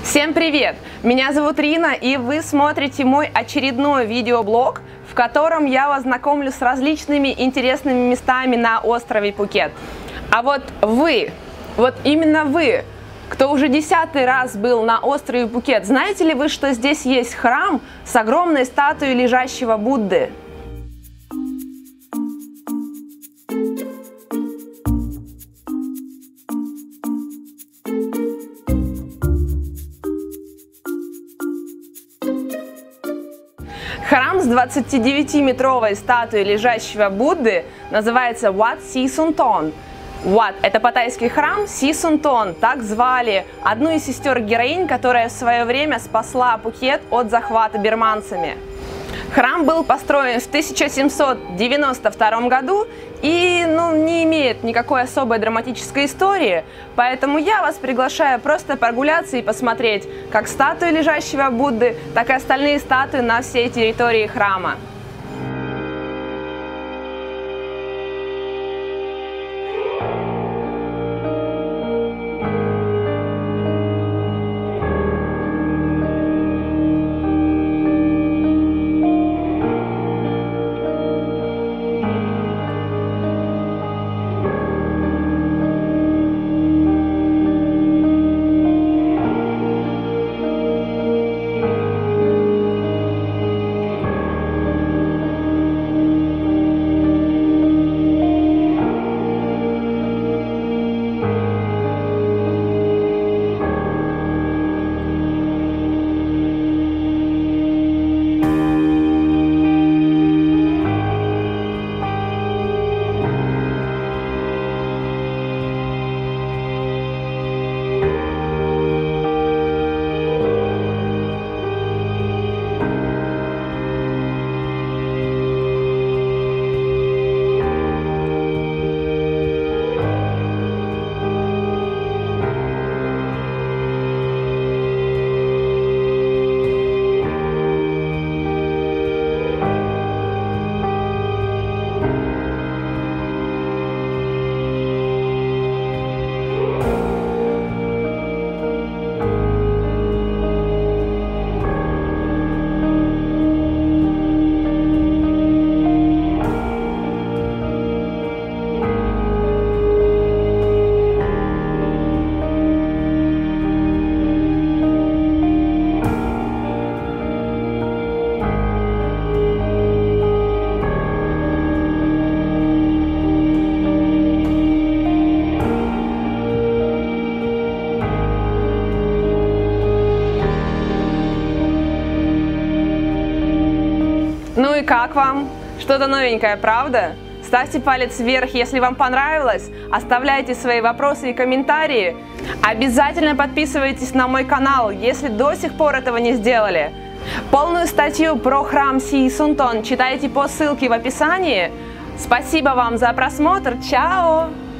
Всем привет! Меня зовут Рина, и вы смотрите мой очередной видеоблог, в котором я вас знакомлю с различными интересными местами на острове Пхукет. А вот вы, вот именно вы, кто уже 10-й раз был на острове Пхукет, знаете ли вы, что здесь есть храм с огромной статуей лежащего Будды? Храм с 29-метровой статуей лежащего Будды называется Wat Si Sunthorn. Wat – это паттайский храм, Си Сунтон – так звали одну из сестер-героинь, которая в свое время спасла Пхукет от захвата бирманцами. Храм был построен в 1792 году и не имеет никакой особой драматической истории, поэтому я вас приглашаю просто прогуляться и посмотреть как статую лежащего Будды, так и остальные статуи на всей территории храма. Ну и как вам? Что-то новенькое, правда? Ставьте палец вверх, если вам понравилось, оставляйте свои вопросы и комментарии. Обязательно подписывайтесь на мой канал, если до сих пор этого не сделали. Полную статью про храм Си Сунтон читайте по ссылке в описании. Спасибо вам за просмотр, чао!